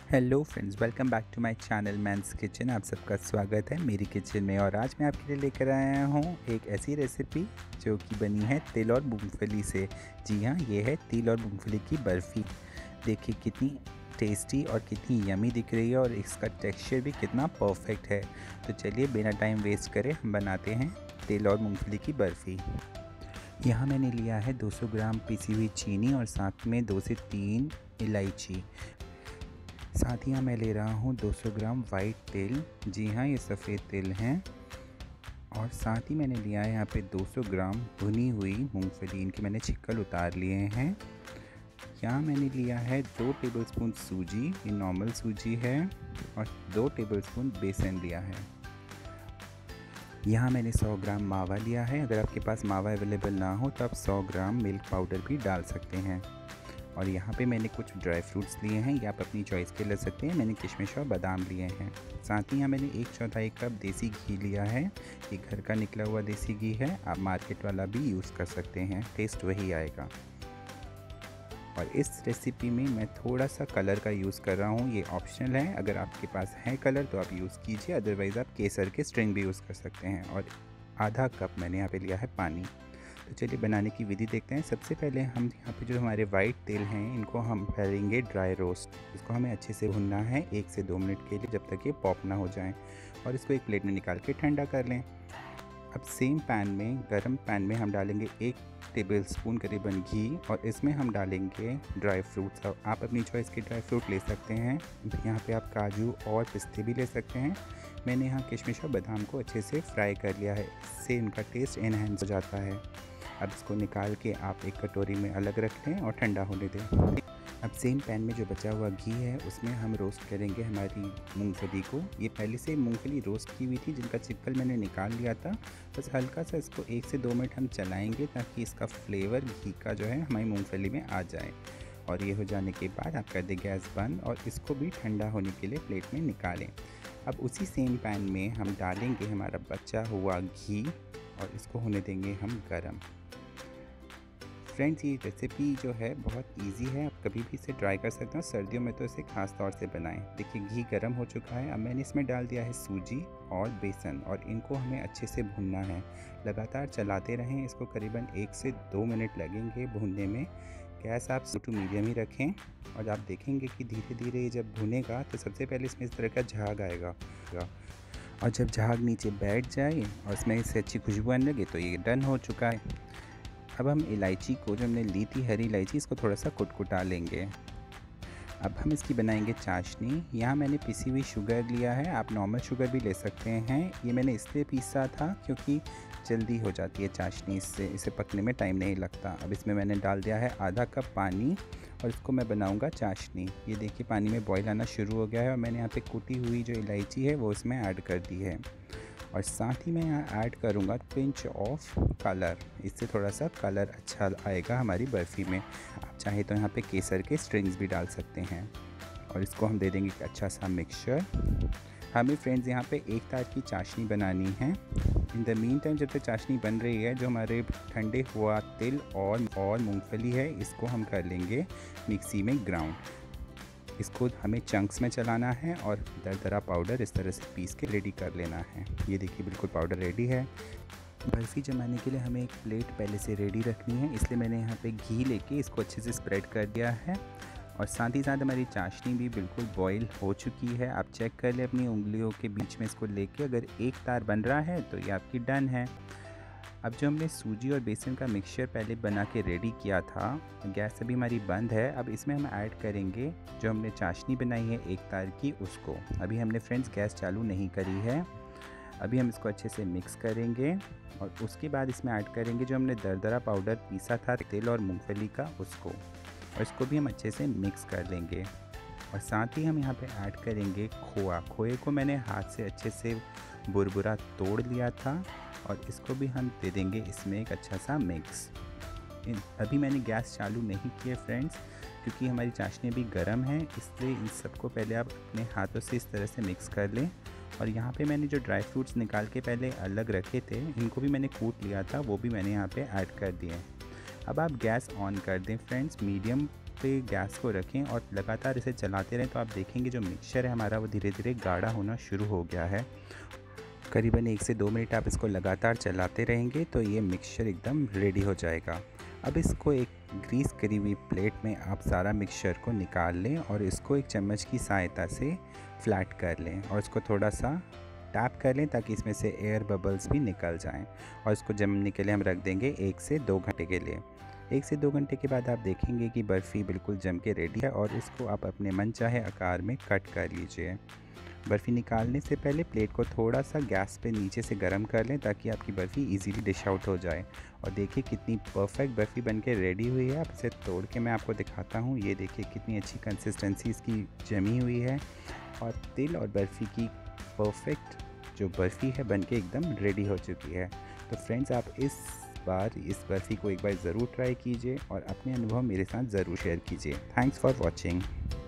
Hello friends, welcome back to my channel man's kitchen. आप सबका स्वागत है मेरी किचन में। और आज मैं आपके लिए लेकर आया हूँ एक ऐसी रेसिपी जो कि बनी है तिल और मूंगफली से। जी हाँ, ये है तिल और मूंगफली की बर्फ़ी। देखिए कितनी टेस्टी और कितनी यमी दिख रही है और इसका टेक्सचर भी कितना परफेक्ट है। तो चलिए बिना टाइम वेस्ट करे हम बनाते हैं तिल और मूंगफली की बर्फ़ी। यहाँ मैंने लिया है 200 ग्राम पिसी हुई चीनी और साथ में 2 से 3 इलायची। साथ ही मैं ले रहा हूँ 200 ग्राम वाइट तिल। जी हाँ, ये सफ़ेद तिल हैं। और साथ ही मैंने लिया है यहाँ पे 200 ग्राम भुनी हुई मूंगफली। इनके मैंने छिक्कल उतार लिए हैं। यहाँ मैंने लिया है 2 टेबलस्पून सूजी, ये नॉर्मल सूजी है, और 2 टेबलस्पून बेसन लिया है। यहाँ मैंने 100 ग्राम मावा लिया है। अगर आपके पास मावा अवेलेबल ना हो तो आप 100 ग्राम मिल्क पाउडर भी डाल सकते हैं। और यहाँ पे मैंने कुछ ड्राई फ्रूट्स लिए हैं, ये आप अपनी चॉइस के ले सकते हैं। मैंने किशमिश और बादाम लिए हैं। साथ ही यहाँ मैंने 1/4 कप देसी घी लिया है। ये घर का निकला हुआ देसी घी है, आप मार्केट वाला भी यूज़ कर सकते हैं, टेस्ट वही आएगा। और इस रेसिपी में मैं थोड़ा सा कलर का यूज़ कर रहा हूँ, ये ऑप्शनल है। अगर आपके पास है कलर तो आप यूज़ कीजिए, अदरवाइज़ आप केसर के स्ट्रिंग भी यूज़ कर सकते हैं। और आधा कप मैंने यहाँ पे लिया है पानी। तो चलिए बनाने की विधि देखते हैं। सबसे पहले हम यहाँ पे जो हमारे वाइट तिल हैं इनको हम करेंगे ड्राई रोस्ट। इसको हमें अच्छे से भुनना है 1 से 2 मिनट के लिए, जब तक ये पॉप ना हो जाए। और इसको एक प्लेट में निकाल के ठंडा कर लें। अब सेम पैन में, गरम पैन में हम डालेंगे 1 टेबलस्पून करीबन घी, और इसमें हम डालेंगे ड्राई फ्रूट्स। अब आप अपनी चॉइस के ड्राई फ्रूट ले सकते हैं। यहाँ पे आप काजू और पिस्ते भी ले सकते हैं। मैंने यहाँ किशमिश और बादाम को अच्छे से फ्राई कर लिया है, इससे इनका टेस्ट एनहेंस हो जाता है। अब इसको निकाल के आप एक कटोरी में अलग रख लें और ठंडा होने दें। अब सेम पैन में जो बचा हुआ घी है उसमें हम रोस्ट करेंगे हमारी मूंगफली को। ये पहले से मूंगफली रोस्ट की हुई थी, जिनका छिक्कल मैंने निकाल लिया था। बस हल्का सा इसको 1 से 2 मिनट हम चलाएंगे ताकि इसका फ्लेवर घी का जो है हमारी मूंगफली में आ जाए। और ये हो जाने के बाद आप कर दें गैस बंद और इसको भी ठंडा होने के लिए प्लेट में निकालें। अब उसी सेम पैन में हम डालेंगे हमारा बचा हुआ घी और इसको होने देंगे हम गरम। फ्रेंड्स, ये रेसिपी जो है बहुत इजी है, आप कभी भी इसे ट्राई कर सकते हो। सर्दियों में तो इसे खास तौर से बनाएं। देखिए घी गरम हो चुका है। अब मैंने इसमें डाल दिया है सूजी और बेसन, और इनको हमें अच्छे से भूनना है। लगातार चलाते रहें, इसको करीबन 1 से 2 मिनट लगेंगे भूनने में। गैस आप लो टू मीडियम ही रखें। और आप देखेंगे कि धीरे धीरे ये जब भुनेगा तो सबसे पहले इसमें इस तरह का झाग आएगा, और जब झाग नीचे बैठ जाए और इसमें इससे अच्छी खुशबू आने लगे तो ये डन हो चुका है। अब हम इलायची को, जो हमने ली थी हरी इलायची, इसको थोड़ा सा कुटकुटा लेंगे। अब हम इसकी बनाएंगे चाशनी। यहाँ मैंने पिसी हुई शुगर लिया है, आप नॉर्मल शुगर भी ले सकते हैं। ये मैंने इसलिए पीसा था क्योंकि जल्दी हो जाती है चाशनी, इससे इसे पकने में टाइम नहीं लगता। अब इसमें मैंने डाल दिया है आधा कप पानी और इसको मैं बनाऊंगा चाशनी। ये देखिए पानी में बॉईल आना शुरू हो गया है और मैंने यहाँ पे कुटी हुई जो इलायची है वो इसमें ऐड कर दी है। और साथ ही मैं यहाँ ऐड करूँगा पिंच ऑफ कलर, इससे थोड़ा सा कलर अच्छा आएगा हमारी बर्फ़ी में। आप चाहे तो यहाँ पे केसर के स्ट्रिंग्स भी डाल सकते हैं। और इसको हम दे देंगे एक अच्छा सा मिक्सचर। हमें फ्रेंड्स यहाँ पे 1 तार की चाशनी बनानी है। इन द मीन टाइम जब तक चाशनी बन रही है, जो हमारे ठंडे हुआ तिल और मूंगफली है इसको हम कर लेंगे मिक्सी में ग्राउंड। इसको हमें चंक्स में चलाना है और दरदरा पाउडर इस तरह से पीस के रेडी कर लेना है। ये देखिए बिल्कुल पाउडर रेडी है। बर्फ़ी जमाने के लिए हमें एक प्लेट पहले से रेडी रखनी है, इसलिए मैंने यहाँ पे घी लेके इसको अच्छे से स्प्रेड कर दिया है। और साथ ही साथ हमारी चाशनी भी बिल्कुल बॉईल हो चुकी है। आप चेक कर लें अपनी उंगलियों के बीच में इसको लेके, अगर 1 तार बन रहा है तो ये आपकी डन है। अब जो हमने सूजी और बेसन का मिक्सचर पहले बना के रेडी किया था, गैस अभी हमारी बंद है। अब इसमें हम ऐड करेंगे जो हमने चाशनी बनाई है 1 तार की, उसको। अभी हमने फ्रेंड्स गैस चालू नहीं करी है। अभी हम इसको अच्छे से मिक्स करेंगे और उसके बाद इसमें ऐड करेंगे जो हमने दरदरा पाउडर पीसा था तिल और मूंगफली का, उसको। और इसको भी हम अच्छे से मिक्स कर लेंगे। और साथ ही हम यहाँ पे ऐड करेंगे खोआ। खोए को मैंने हाथ से अच्छे से बुरबुरा तोड़ लिया था और इसको भी हम दे देंगे इसमें एक अच्छा सा मिक्स। अभी मैंने गैस चालू नहीं किया फ्रेंड्स, क्योंकि हमारी चाशनी अभी गर्म है, इसलिए इन सबको पहले आप अपने हाथों से इस तरह से मिक्स कर लें। और यहाँ पे मैंने जो ड्राई फ्रूट्स निकाल के पहले अलग रखे थे, इनको भी मैंने कूट लिया था, वो भी मैंने यहाँ पे ऐड कर दिए। अब आप गैस ऑन कर दें फ्रेंड्स मीडियम पे गैस को रखें और लगातार इसे चलाते रहें तो आप देखेंगे जो मिक्सचर है हमारा वो धीरे धीरे गाढ़ा होना शुरू हो गया है। करीबन 1 से 2 मिनट आप इसको लगातार चलाते रहेंगे तो ये मिक्सचर एकदम रेडी हो जाएगा। अब इसको एक ग्रीस करी हुई प्लेट में आप सारा मिक्सचर को निकाल लें और इसको एक चम्मच की सहायता से फ्लैट कर लें और इसको थोड़ा सा टैप कर लें ताकि इसमें से एयर बबल्स भी निकल जाएं। और इसको जमने के लिए हम रख देंगे 1 से 2 घंटे के लिए। 1 से 2 घंटे के बाद आप देखेंगे कि बर्फ़ी बिल्कुल जम के रेडी है और इसको आप अपने मन चाहे आकार में कट कर लीजिए। बर्फ़ी निकालने से पहले प्लेट को थोड़ा सा गैस पे नीचे से गर्म कर लें ताकि आपकी बर्फ़ी इजीली डिश आउट हो जाए। और देखिए कितनी परफेक्ट बर्फ़ी बनके रेडी हुई है। आप इसे तोड़ के मैं आपको दिखाता हूँ। ये देखिए कितनी अच्छी कंसिस्टेंसी इसकी जमी हुई है और तिल और बर्फ़ी की परफेक्ट जो बर्फ़ी है बनके एकदम रेडी हो चुकी है। तो फ्रेंड्स, आप इस बर्फ़ी को एक बार ज़रूर ट्राई कीजिए और अपने अनुभव मेरे साथ ज़रूर शेयर कीजिए। Thanks for watching.